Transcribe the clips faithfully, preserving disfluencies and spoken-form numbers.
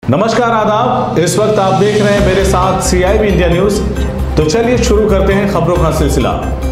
नमस्कार, आदाब। इस वक्त आप देख रहे हैं मेरे साथ C I B India news. तो चलिए शुरू करते हैं खबरों का सिलसिला।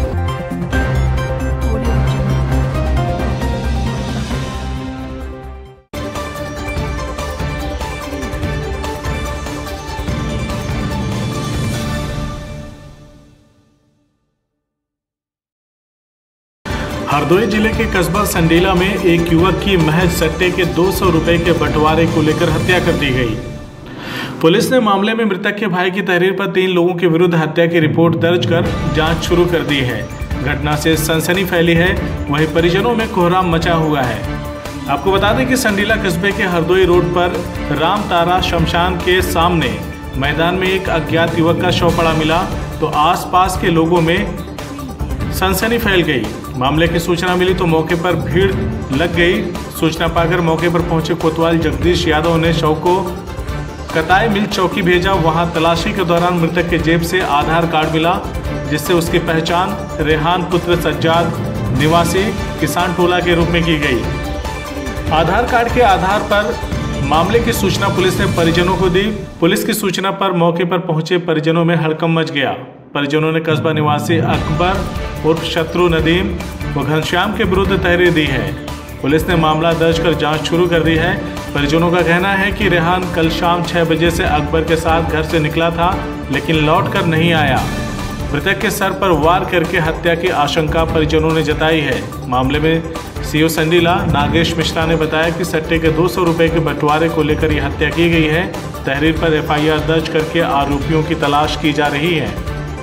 हरदोई जिले के कस्बा संडीला में एक युवक की महज सट्टे के दो सौ रुपए के बंटवारे को लेकर हत्या कर दी गई। पुलिस ने मामले में मृतक के भाई की तहरीर पर तीन लोगों के विरुद्ध हत्या की रिपोर्ट दर्ज कर जांच शुरू कर दी है। घटना से सनसनी फैली है, वहीं परिजनों में कोहराम मचा हुआ है। आपको बता दें कि संडीला कस्बे के हरदोई रोड पर राम तारा शमशान के सामने मैदान में एक अज्ञात युवक का शव पड़ा मिला तो आसपास के लोगों में सनसनी फैल गई। मामले की सूचना मिली तो मौके पर भीड़ लग गई। सूचना पाकर मौके पर पहुंचे कोतवाल जगदीश यादव ने शव को कताई मिल चौकी भेजा। वहां तलाशी के दौरान मृतक के जेब से आधार कार्ड मिला, जिससे उसकी पहचान रेहान पुत्र सज्जाद निवासी किसान टोला के रूप में की गई। आधार कार्ड के आधार पर मामले की सूचना पुलिस ने परिजनों को दी। पुलिस की सूचना पर मौके पर पहुंचे परिजनों में हड़कंप मच गया। परिजनों ने कस्बा निवासी अकबर उर्फ शत्रु नदीम व घनश्याम के विरुद्ध तहरीर दी है। पुलिस ने मामला दर्ज कर जांच शुरू कर दी है। परिजनों का कहना है कि रेहान कल शाम छह बजे से अकबर के साथ घर से निकला था, लेकिन लौट कर नहीं आया। मृतक के सर पर वार करके हत्या की आशंका परिजनों ने जताई है। मामले में सीओ संडीला नागेश मिश्रा ने बताया कि सट्टे के दो सौ रुपए के बंटवारे को लेकर यह हत्या की गई है। तहरीर पर एफ आई आर दर्ज करके आरोपियों की तलाश की जा रही है।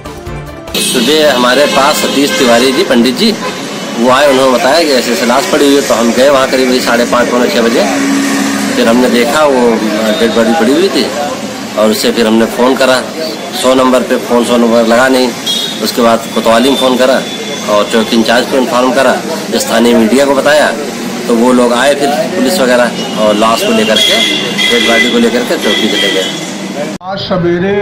सुबह हमारे पास सतीश तिवारी जी पंडित जी वो आए, उन्होंने बताया कि ऐसे ऐसे लाश पड़ी हुई है। तो हम गए वहाँ करीब साढ़े पाँच पौने छः बजे। फिर हमने देखा वो डेड बॉडी पड़ी हुई थी और उससे फिर हमने फ़ोन करा सौ नंबर पे। फ़ोन सौ नंबर लगा नहीं। उसके बाद कोतवाली में फ़ोन करा और चौकी इंचार्ज को इन्फॉर्म करा, स्थानीय मीडिया को बताया। तो वो लोग आए फिर पुलिस वगैरह और लाश को लेकर के डेड बॉडी को लेकर के चौकी चले गए। आज सवेरे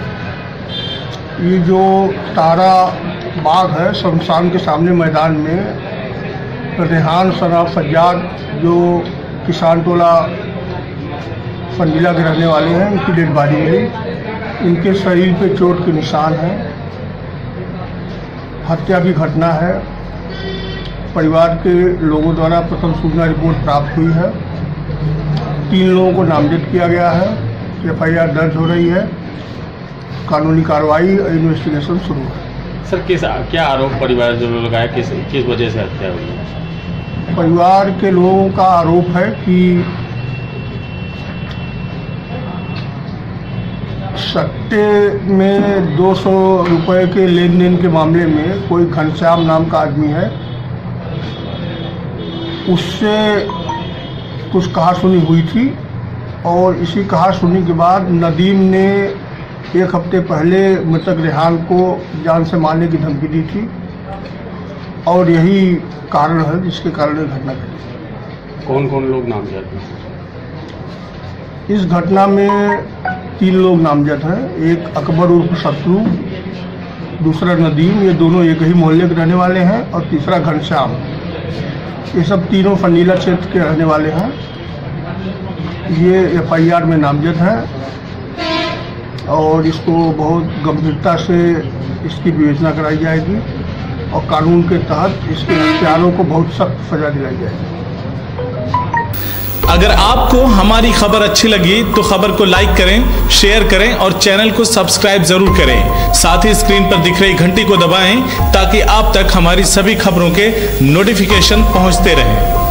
ये जो तारा बाग है शमशान के सामने मैदान में रेहान सराफ सज्जाद जो किसान टोला संडीला के रहने वाले हैं, उनकी डेड बॉडी मिली। इनके शरीर पे चोट के निशान हैं। हत्या की घटना है। परिवार के लोगों द्वारा प्रथम सूचना रिपोर्ट प्राप्त हुई है। तीन लोगों को नामजद किया गया है। एफ आई आर दर्ज हो रही है। कानूनी कार्रवाई और इन्वेस्टिगेशन शुरू है। सर किस क्या आरोप परिवार जो लोग आए किस किस वजह से हत्या हुई है? परिवार के लोगों का आरोप है कि सट्टे में दो सौ रुपये के लेन देन के मामले में कोई घनश्याम नाम का आदमी है, उससे कुछ कहासुनी हुई थी और इसी कहासुनी के बाद नदीम ने एक हफ्ते पहले मृतक रेहान को जान से मारने की धमकी दी थी और यही कारण है जिसके कारण ये घटना घटी। कौन कौन लोग नामजद हैं? इस घटना में तीन लोग नामजद हैं। एक अकबर उर्फ शत्रु, दूसरा नदीम, ये दोनों एक ही मोहल्ले के रहने वाले हैं, और तीसरा घनश्याम। ये सब तीनों संडीला क्षेत्र के रहने वाले हैं। ये एफ आई आर में नामजद हैं और इसको बहुत गंभीरता से इसकी विवेचना कराई जाएगी और कानून के तहत इसके हत्यारों को बहुत सख्त सजा दिलाई जाएगी। अगर आपको हमारी खबर अच्छी लगी तो खबर को लाइक करें, शेयर करें और चैनल को सब्सक्राइब जरूर करें। साथ ही स्क्रीन पर दिख रही घंटी को दबाएं ताकि आप तक हमारी सभी खबरों के नोटिफिकेशन पहुंचते रहें।